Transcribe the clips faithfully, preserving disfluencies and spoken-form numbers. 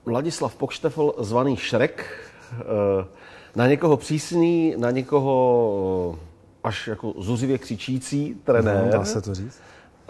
Ladislav Pokštefl, zvaný Šrek, na někoho přísný, na někoho až jako zuřivě křičící trenér. No, dá se to říct.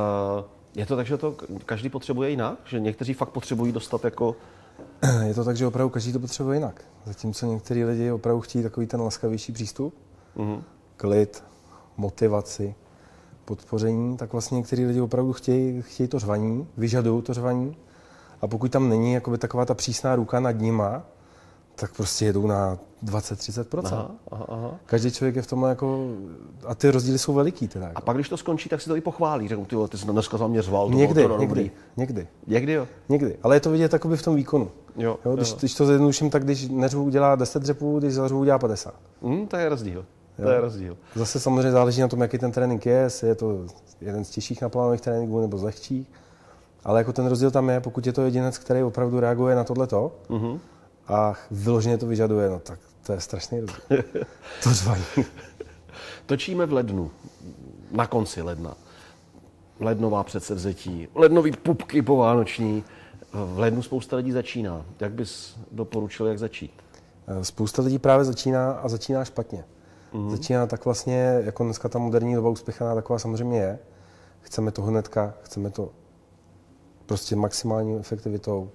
Je to tak, že to každý potřebuje jinak? Že někteří fakt potřebují dostat jako... Je to tak, že opravdu každý to potřebuje jinak. Zatímco některý lidi opravdu chtějí takový ten laskavější přístup, mm-hmm. klid, motivaci, podpoření, tak vlastně některý lidi opravdu chtějí, chtějí to řvaní, vyžadují to řvaní. A pokud tam není jakoby taková ta přísná ruka nad nima, tak prostě jedou na dvacet až třicet procent. Aha, aha, aha. Každý člověk je v tom jako... A ty rozdíly jsou veliký teda. Jako. A pak, když to skončí, tak si to i pochválí. Řeknu, ty, ty jsi dneska za mě řval. Někdy, to někdy, někdy. Někdy jo? Někdy. Ale je to vidět takoby v tom výkonu. Jo, jo, když, jo. když to zjednoduším, tak když neřvu udělá deset dřepů, když zařvu udělá padesát. Mm, to je rozdíl. Jo. To je rozdíl. Zase samozřejmě záleží na tom, jaký ten trénink je, jestli je to jeden z těžších naplánovaných tréninků nebo z lehčích. Ale jako ten rozdíl tam je, pokud je to jedinec, který opravdu reaguje na tohleto mm-hmm. a vyloženě to vyžaduje, no tak to je strašný rozdíl. To řvaní. Točíme v lednu, na konci ledna. Lednová předsevzetí, lednový pupky povánoční. V lednu spousta lidí začíná. Jak bys doporučil, jak začít? Spousta lidí právě začíná a začíná špatně. Mm-hmm. Začíná tak vlastně, jako dneska ta moderní doba uspěchaná taková samozřejmě je. Chceme to hnedka, chceme to prostě maximální efektivitou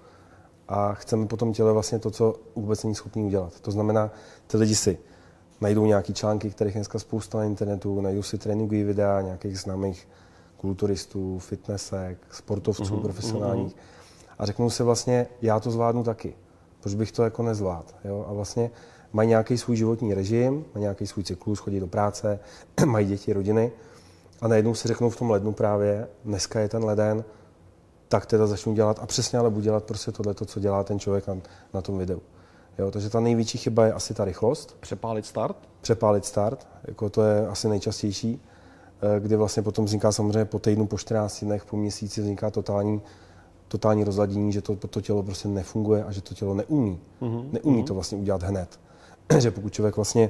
a chceme potom těle vlastně to, co vůbec není schopný udělat. To znamená, ty lidi si najdou nějaký články, kterých dneska spousta na internetu, najdou si tréninkové videa nějakých známých kulturistů, fitnessek, sportovců mm-hmm. profesionálních a řeknou si vlastně, já to zvládnu taky, proč bych to jako nezvládl. Jo? A vlastně mají nějaký svůj životní režim, mají nějaký svůj cyklus, chodí do práce, mají děti, rodiny a najednou si řeknou v tom lednu právě, dneska je ten leden, tak teda začnu dělat a přesně ale budu dělat prostě tohleto, co dělá ten člověk na, na tom videu. Jo, takže ta největší chyba je asi ta rychlost. Přepálit start? Přepálit start, jako to je asi nejčastější, kdy vlastně potom vzniká samozřejmě po týdnu, po čtrnácti dnech, po měsíci vzniká totální, totální rozladění, že to, to tělo prostě nefunguje a že to tělo neumí. Mm-hmm. Neumí to vlastně udělat hned. Že pokud člověk vlastně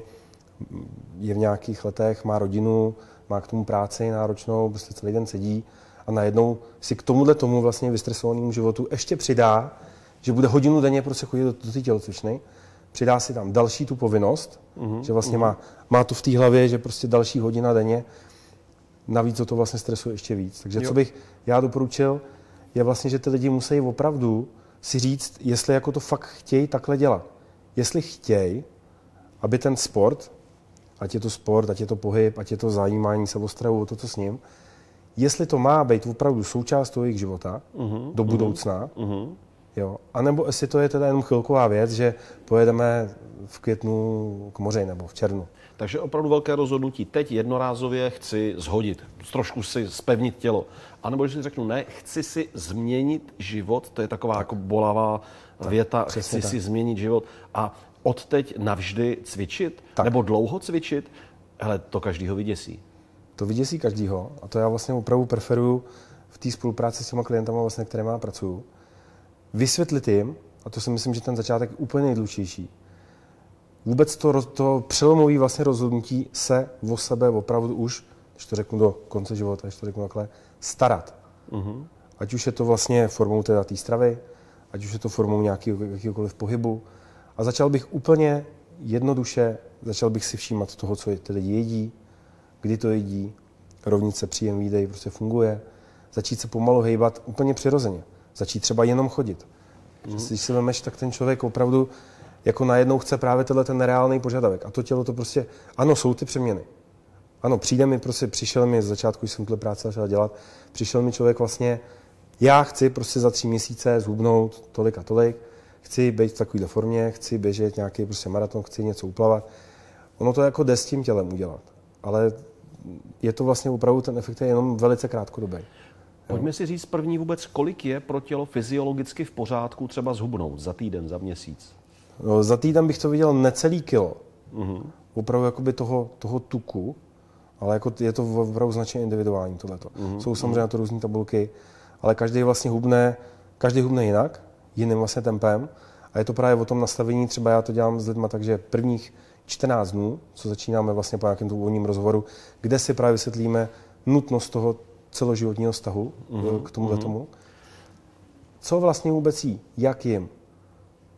je v nějakých letech, má rodinu, má k tomu práci náročnou, prostě celý den sedí, a najednou si k tomuhle tomu vlastně vystresovanému životu ještě přidá, že bude hodinu denně prostě chodit do, do té tělocvičny, přidá si tam další tu povinnost, mm-hmm. že vlastně mm-hmm. má, má to v té hlavě, že prostě další hodina denně, navíc to vlastně stresuje ještě víc. Takže jo. Co bych já doporučil, je vlastně, že ty lidi musí opravdu si říct, jestli jako to fakt chtějí takhle dělat. Jestli chtějí, aby ten sport, ať je to sport, ať je to pohyb, ať je to zajímání se o stravu, o to, co s ním, jestli to má být opravdu součást toho jejich života uh-huh, do budoucna, uh-huh. jo, anebo jestli to je teda jenom chvilková věc, že pojedeme v květnu k moři nebo v červnu. Takže opravdu velké rozhodnutí. Teď jednorázově chci zhodit, trošku si zpevnit tělo. A nebo když si řeknu, ne, chci si změnit život, to je taková tak. jako bolavá tak, věta, chci tak. si změnit život a odteď navždy cvičit, tak. nebo dlouho cvičit, hele, to každýho vyděsí. To vyděsí každýho a to já vlastně opravdu preferuju v té spolupráci s těma klientama, vlastně, kterými já pracuju. Vysvětlit jim, a to si myslím, že ten začátek je úplně nejdůležitější, vůbec to, to přelomové vlastně rozhodnutí se o sebe opravdu už, když to řeknu do konce života, když to řeknu takhle, starat. Uh-huh. Ať už je to vlastně formou teda té stravy, ať už je to formou nějakého, jakýkoliv pohybu. A začal bych úplně jednoduše, začal bych si všímat toho, co ty lidi jedí, kdy to jedí, rovnice příjem výdej prostě funguje. Začít se pomalu hejbat úplně přirozeně. Začít třeba jenom chodit. Mm. Když si vemeš, tak ten člověk opravdu jako najednou chce právě tenhle ten nereálný požadavek. A to tělo to prostě, ano, jsou ty přeměny. Ano, přijde mi prostě, přišel mi z začátku, když jsem tuhle práci začal dělat, přišel mi člověk vlastně, já chci prostě za tři měsíce zhubnout tolik a tolik, chci být v takovéhle formě, chci běžet nějaký prostě maraton, chci něco uplavat. Ono to jako jde s tím tělem udělat. Ale je to vlastně opravdu, ten efekt je jenom velice krátkodobý. Pojďme si říct první vůbec, kolik je pro tělo fyziologicky v pořádku třeba zhubnout za týden, za měsíc? No, za týden bych to viděl necelý kilo. Uh-huh. Opravdu jakoby toho, toho tuku, ale jako je to opravdu značně individuální tohleto. Uh-huh. Jsou samozřejmě na to různé tabulky, ale každý vlastně hubne, každý hubne jinak, jiným vlastně tempem. A je to právě o tom nastavení, třeba já to dělám s lidma, takže prvních čtrnáct dnů, co začínáme vlastně po nějakém úvodním rozhovoru, kde si právě vysvětlíme nutnost toho celoživotního vztahu uh-huh. k tomuhle tomu. Co vlastně vůbec jí, jak jim,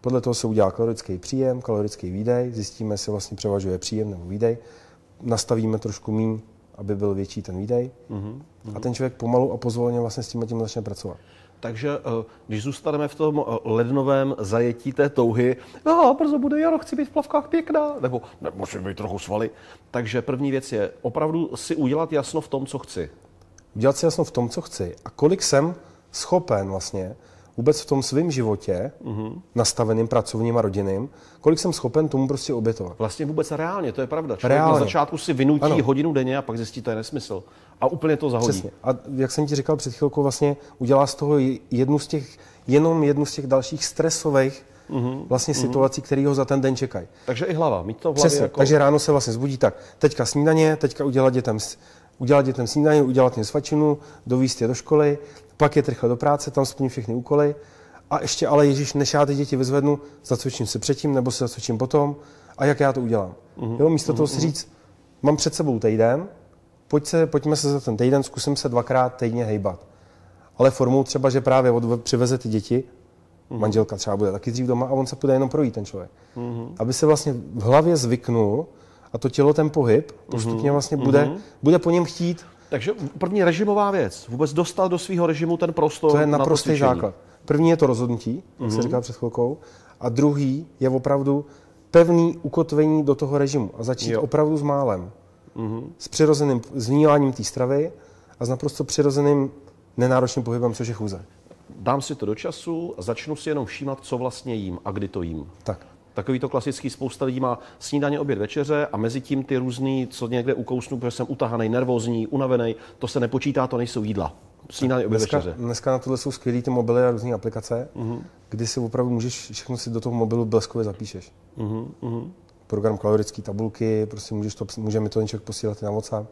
Podle toho se udělá kalorický příjem, kalorický výdej, zjistíme, jestli vlastně převažuje příjem nebo výdej, nastavíme trošku míň, aby byl větší ten výdej mm-hmm. a ten člověk pomalu a pozvolně vlastně s tím tím začne pracovat. Takže když zůstaneme v tom lednovém zajetí té touhy, no, brzo bude jaro, chci být v plavkách pěkná, nebo musím být trochu svaly. Takže první věc je opravdu si udělat jasno v tom, co chci. Udělat si jasno v tom, co chci a kolik jsem schopen vlastně vůbec v tom svém životě, mm-hmm. nastaveným, pracovním a rodinným, kolik jsem schopen tomu prostě obětovat. Vlastně vůbec reálně, to je pravda. Člověk reálně. Na začátku si vynutí ano. hodinu denně a pak zjistí, to je nesmysl. A úplně to zahodí. Přesně. A jak jsem ti říkal před chvilkou, vlastně udělá z toho jednu z těch, jenom jednu z těch dalších stresových mm-hmm. vlastně mm-hmm. situací, které ho za ten den čekají. Takže i hlava, mít to v hlavě. Přesně. Jako... Takže ráno se vlastně zbudí tak, teďka snídaně, teďka udělat dětem, udělat dětem snídaně, udělat jim svačinu, dovízt je do školy, pak je rychle do práce, tam splním všechny úkoly. A ještě ale, Ježíš, než já ty děti vyzvednu, zacvičím se předtím, nebo se zacvičím potom, a jak já to udělám. Mm-hmm. Jo, místo mm-hmm. toho si říct, mám před sebou týden, pojď se, pojďme se za ten týden, zkusím se dvakrát týdně hejbat. Ale formou třeba, že právě od, přiveze ty děti, mm-hmm. manželka třeba bude taky dřív doma a on se půjde jenom projít, ten člověk. Mm-hmm. Aby se vlastně v hlavě zvyknul a to tělo, ten pohyb, postupně vlastně mm-hmm. bude, bude po něm chtít. Takže první režimová věc, vůbec dostat do svého režimu ten prostor. To je naprostý základ. První je to rozhodnutí, jak mm-hmm. jsem říkal před chvilkou, a druhý je opravdu pevný ukotvení do toho režimu a začít jo. opravdu s málem. Mm-hmm. S přirozeným zvnímáním té stravy a s naprosto přirozeným nenáročným pohybem, což je chůze. Dám si to do času a začnu si jenom všímat, co vlastně jím a kdy to jím. Tak. Takový to klasický, spousta lidí má snídaně, oběd, večeře a mezi tím ty různý, co někde ukousnu, protože jsem utahaný, nervózní, unavený, to se nepočítá, to nejsou jídla. Snídaně, oběd, dneska, večeře. Dneska na tohle jsou skvělý ty mobily a různé aplikace, uh-huh. kdy si opravdu můžeš, všechno si do toho mobilu bleskově zapíšeš. Uh-huh. Uh-huh. Program kalorické tabulky, prostě můžeš to, může mi to něček posílat na WhatsApp.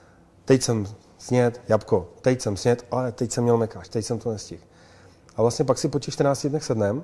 Teď jsem sněd, jabko, teď jsem sněd, ale teď jsem měl mekáč, teď jsem to nestihl. A vlastně pak si po těch čtrnácti dnech sednem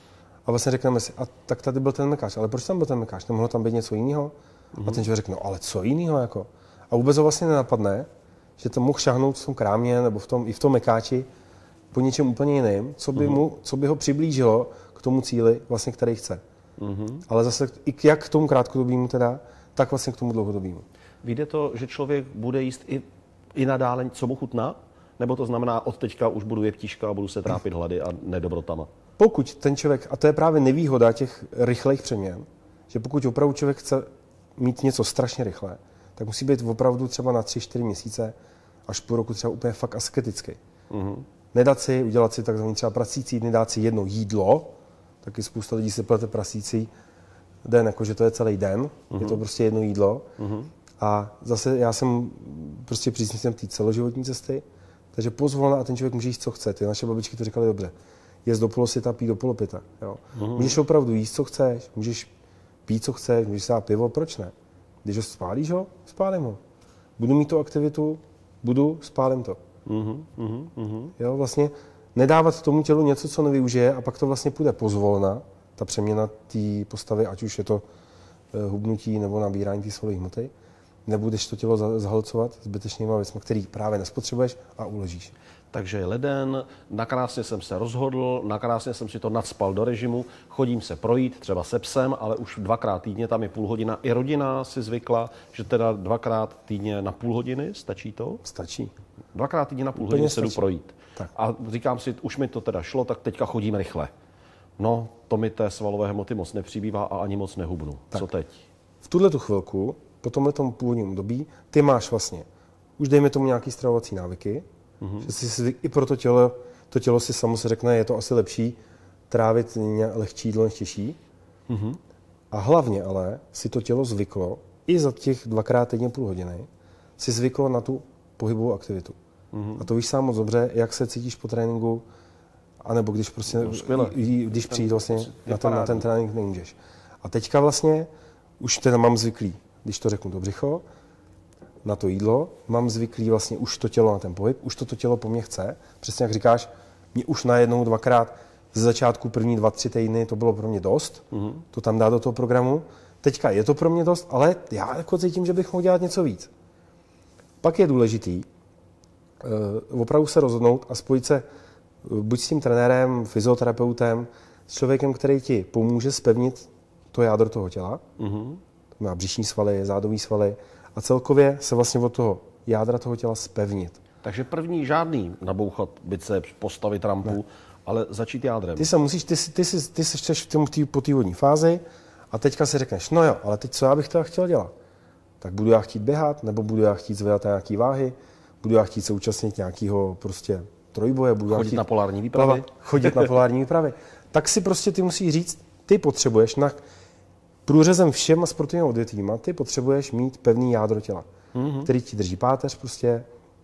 a vlastně řekneme si, a tak tady byl ten mekáč, ale proč tam byl ten mekáč? Nemohlo tam být něco jiného? Uh-huh. A ten člověk řekne, no ale co jiného jako? A vůbec ho vlastně nenapadne, že to mohl šahnout v tom krámě nebo v tom, i v tom mekáči po něčem úplně jiným, co by, uh-huh. mu, co by ho přiblížilo k tomu cíli, vlastně, který chce. Uh-huh. Ale zase i jak k tomu krátkodobému teda, tak vlastně k tomu dlouhodobému. Vyjde to, že člověk bude jíst i, i nadále, co mu chutná? Nebo to znamená, od teďka už budu jeptíška a budu se trápit hlady a nedobrotama? Pokud ten člověk, a to je právě nevýhoda těch rychlejch přeměn, že pokud opravdu člověk chce mít něco strašně rychle, tak musí být opravdu třeba na tři čtyři měsíce až půl roku třeba úplně fakt asketický. Mm-hmm. Nedat si, udělat si takzvaný třeba prasící dny, dát si jedno jídlo, taky spousta lidí si plete prasící den, jakože to je celý den, mm-hmm. je to prostě jedno jídlo. Mm-hmm. A zase já jsem prostě příznivcem té celoživotní cesty, takže pozvolna a ten člověk může jíst, co chce. Ty naše babičky to říkali dobře. Jíst do polosyta, pít do polopita. Jo. Mm-hmm. Můžeš opravdu jíst, co chceš, můžeš pít, co chceš, můžeš si dát pivo, proč ne? Když ho spálíš ho, spálím ho. Budu mít tu aktivitu, budu, spálím to. Mm-hmm, mm-hmm. Jo, vlastně nedávat tomu tělu něco, co nevyužije a pak to vlastně půjde pozvolna, ta přeměna té postavy, ať už je to uh, hubnutí nebo nabírání té svalové hmoty. Nebudeš to tělo zahlcovat zbytečnýma věcmi, který právě nespotřebuješ a uložíš. Takže je leden, nakrásně jsem se rozhodl, nakrásně jsem si to nacpal do režimu, chodím se projít, třeba se psem, ale už dvakrát týdně, tam je půl hodina. I rodina si zvykla, že teda dvakrát týdně na půl hodiny, stačí to? Stačí. Dvakrát týdně na půl Úplně hodiny se jdu projít. Tak. A říkám si, už mi to teda šlo, tak teďka chodím rychle. No, to mi té svalové hmoty moc nepřibývá a ani moc nehubnu. Tak. Co teď? V tuhle tu chvilku, po tomhle původním období, ty máš vlastně, už dejme tomu nějaký stravovací návyky, mm-hmm. že si zvyk, i pro to tělo, to tělo si samo se řekne, je to asi lepší trávit lehčí jídlo než těžší. Mm-hmm. A hlavně ale si to tělo zvyklo, i za těch dvakrát týdně půl hodiny, si zvyklo na tu pohybovou aktivitu. Mm-hmm. A to víš sám moc dobře, jak se cítíš po tréninku, anebo když prostě, no, když přijít vlastně na ten, na ten trénink nemůžeš. A teďka vlastně už teda mám zvyklý, když to řeknu, to břicho, na to jídlo, mám zvyklý vlastně už to tělo na ten pohyb, už to, to tělo po mně chce. Přesně jak říkáš, mě už najednou dvakrát ze začátku první dva, tři týdny to bylo pro mě dost, mm-hmm. to tam dá do toho programu. Teďka je to pro mě dost, ale já jako cítím, že bych mohl dělat něco víc. Pak je důležitý uh, opravdu se rozhodnout a spojit se uh, buď s tím trenérem, fyzioterapeutem, s člověkem, který ti pomůže zpevnit to jádro toho těla, Mm-hmm. to má břišní svaly, zádový svaly a celkově se vlastně od toho jádra toho těla zpevnit. Takže první žádný nabouchat biceps, postavit rampu, ne. ale začít jádrem. Ty se musíš, ty, ty, ty, ty seš v tom, tý, po té vodní fázi a teďka si řekneš, no jo, ale teď co já bych teda chtěl dělat? Tak budu já chtít běhat, nebo budu já chtít zvedat nějaký váhy, budu já chtít se účastnit nějakého prostě trojboje, budu chodit já chtít na polární výpravy. Plavat, chodit na polární výpravy. Tak si prostě ty musíš říct, ty potřebuješ na průřezem všema sportovními odvětvíma, ty potřebuješ mít pevný jádro těla, mm-hmm. který ti drží páteř prostě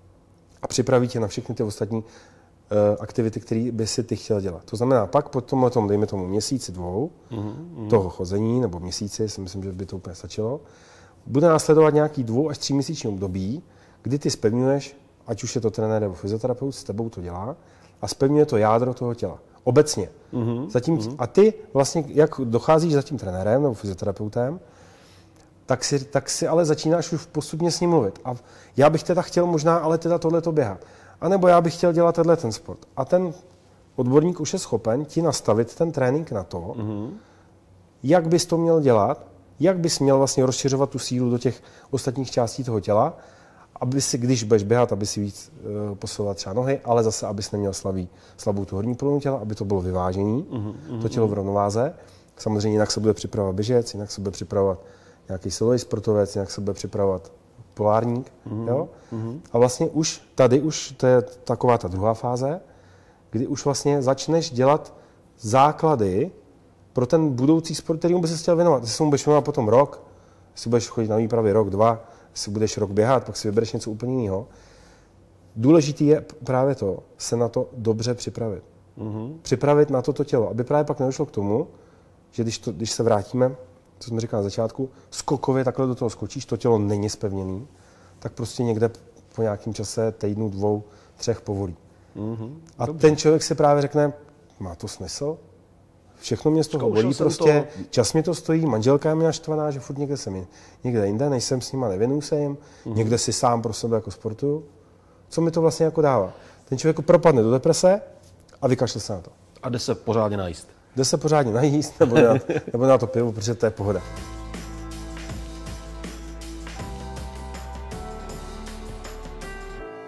a připraví tě na všechny ty ostatní uh, aktivity, které by si ty chtěl dělat. To znamená, pak po tomhle tom, dejme tomu měsíci dvou mm-hmm. toho chození, nebo měsíci, si myslím, že by to úplně stačilo, bude následovat nějaký dvou až tří měsíční období, kdy ty zpevňuješ, ať už je to trenér nebo fyzioterapeut, s tebou to dělá, a zpevňuje to jádro toho těla. Obecně. Mm-hmm. Zatím, mm-hmm. A ty vlastně, jak docházíš za tím trenérem nebo fyzioterapeutem, tak si, tak si ale začínáš už postupně s ním mluvit. A já bych teda chtěl možná ale teda tohleto běhat. A nebo já bych chtěl dělat tenhle ten sport. A ten odborník už je schopen ti nastavit ten trénink na to, mm-hmm. jak bys to měl dělat, jak bys měl vlastně rozšiřovat tu sílu do těch ostatních částí toho těla, aby si, když budeš běhat, aby si víc uh, posiloval třeba nohy, ale zase, abys neměl slabý, slabou tu horní polovinu těla, aby to bylo vyvážení, mm-hmm. to tělo v rovnováze. Samozřejmě jinak se bude připravovat běžec, jinak se bude připravovat nějaký silový sportovec, jinak se bude připravovat polárník. Mm-hmm. Jo? Mm-hmm. A vlastně už tady už to je taková ta druhá fáze, kdy už vlastně začneš dělat základy pro ten budoucí sport, kterým by se chtěl věnovat. Jestli se mu budeš věnovat potom rok, jestli budeš chodit na výpravy rok, dva, jestli budeš rok běhat, pak si vybereš něco úplně jiného. Důležitý je právě to, se na to dobře připravit. Mm-hmm. Připravit na toto tělo, aby právě pak nedošlo k tomu, že když, to, když se vrátíme, co jsme říkali na začátku, skokově takhle do toho skočíš, to tělo není zpevněný, tak prostě někde po nějakém čase, týdnu, dvou, třech povolí. Mm-hmm. A dobře. Ten člověk si právě řekne, má to smysl? Všechno mě z toho bolí prostě, to... čas mě to stojí, manželka je mě naštvaná, že furt někde jsem někde jinde, nejsem s nima, nevěnuju se jim, mm-hmm. někde si sám pro sebe jako sportuju. Co mi to vlastně jako dává? Ten člověk propadne do deprese a vykašle se na to. A jde se pořádně najíst. Jde se pořádně najíst nebo na, nebo na to pivo, protože to je pohoda.